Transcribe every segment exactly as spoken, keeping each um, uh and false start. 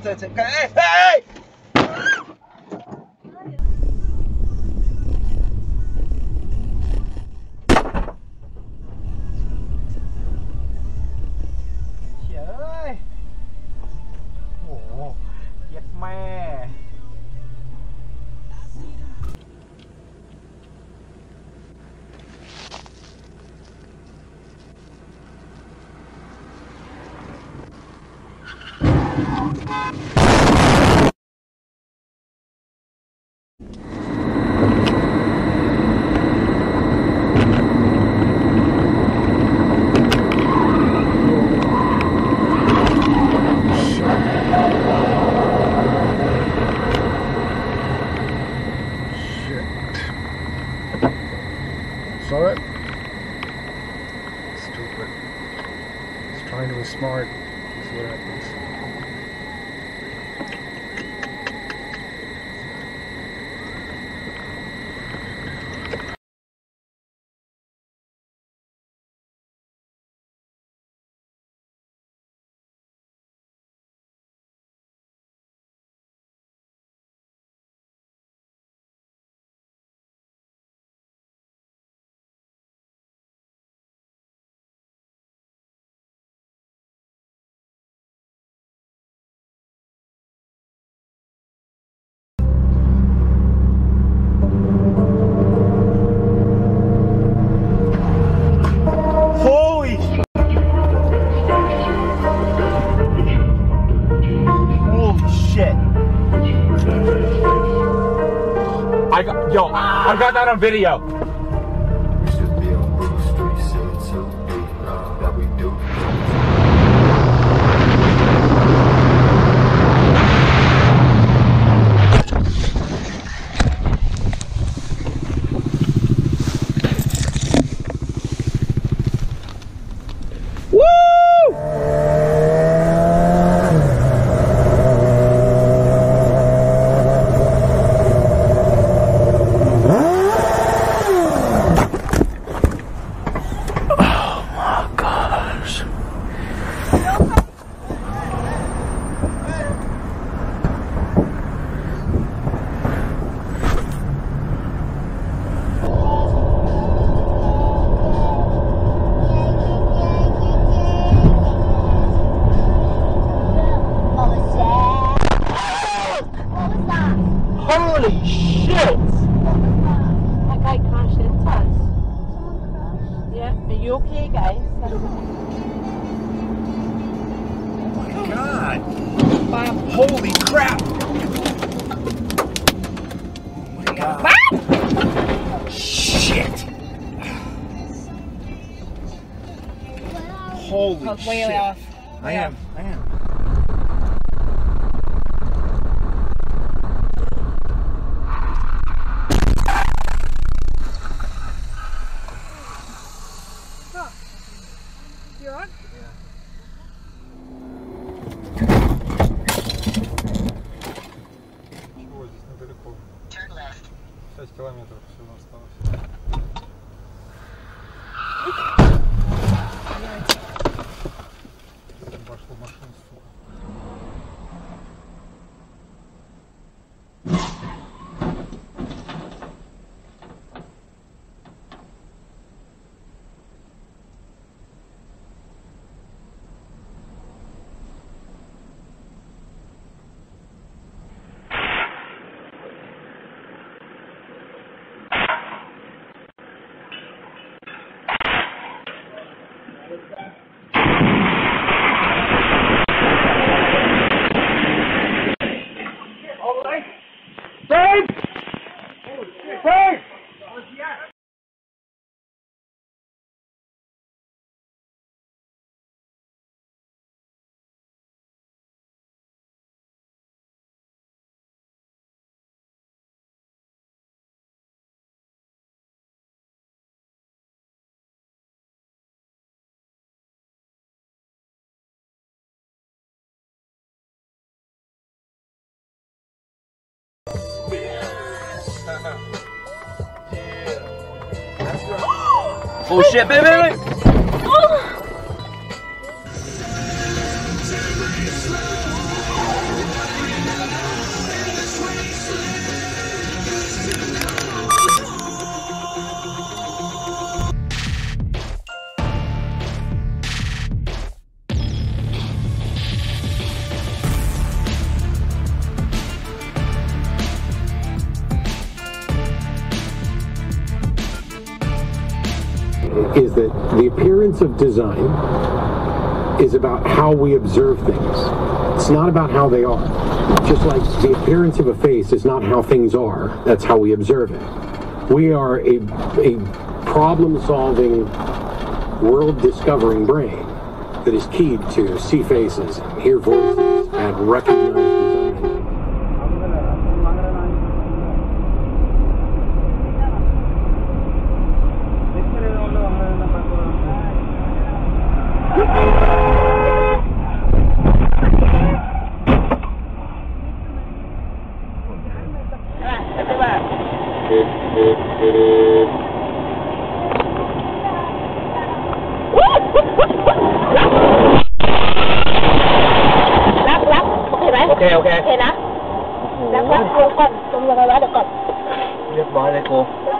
这这，哎哎！trời ủa giật me. Saw it? Stupid. He's trying to be smart. That's what happens. I got, yo, I got that on video. Holy shit! That guy crashed into us. Yeah, are you okay, guys? Oh my god! Holy crap! Oh my god! Shit! Holy Way shit! off. I am. I am. You on? Чего здесь недалеко? шесть километров всего осталось. Пошло машину, сука. Oh shit, baby! baby. is that the appearance of design is about how we observe things. It's not about how they are. Just like the appearance of a face is not how things are, that's how we observe it. We are a, a problem-solving, world-discovering brain that is keyed to see faces, hear voices, and recognize design. Okay, okay. โอเคนะแล้วก็ลงก่อนลงยังไงวะเดี๋ยวก่อนเรียบร้อยเลยกู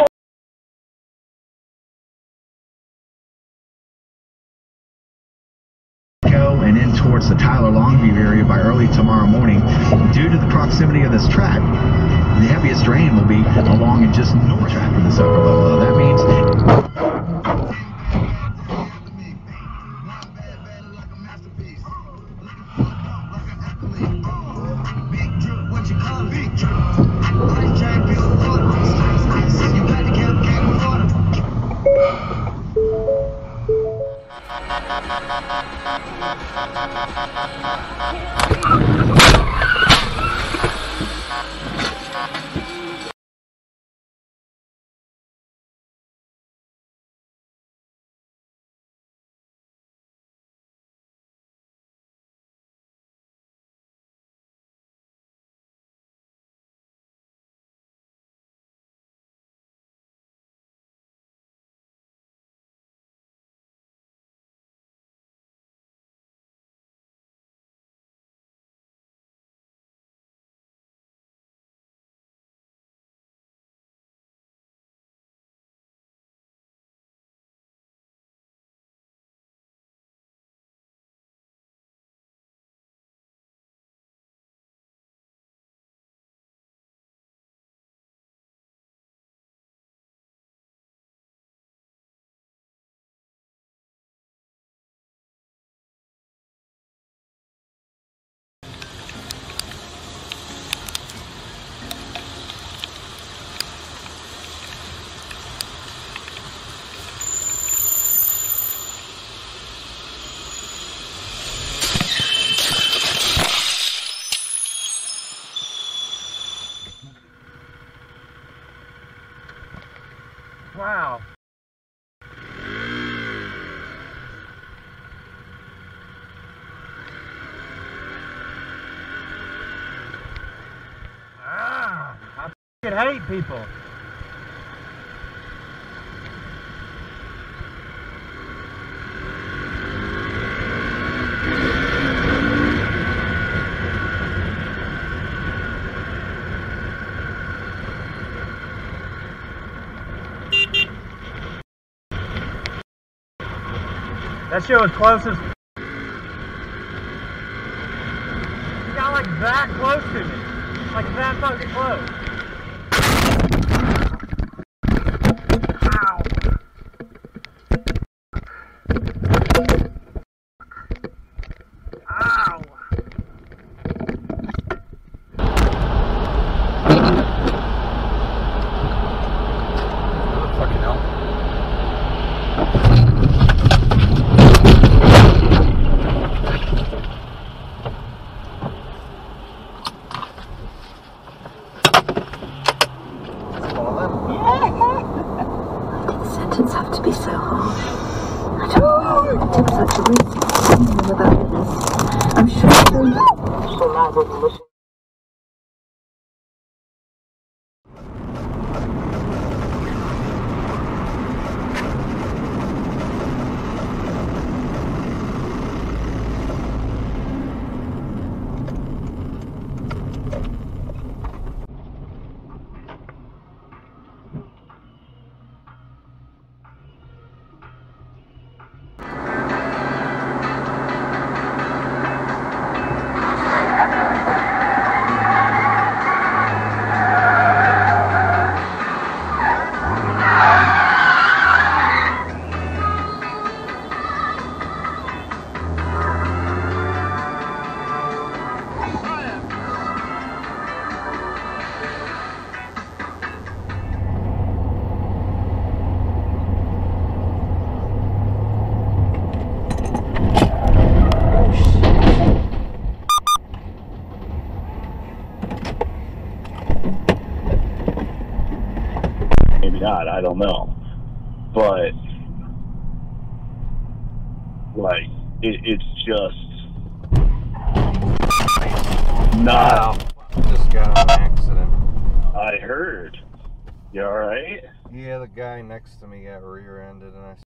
And in towards the Tyler Longview area by early tomorrow morning. Due to the proximity of this track, the heaviest rain will be along and just north track of this upper level. That means Wow. Ah, I f***ing hate people. That shit was close as... He got like that close to me. Like that fucking close. Ow. Ow. Fucking hell. Sentence have to be so harsh. I don't know. It took such a risk without this. I'm sure it's God, I don't know. But, like, it, it's just not. Just got in an accident. I heard. You alright? Yeah, the guy next to me got rear-ended and I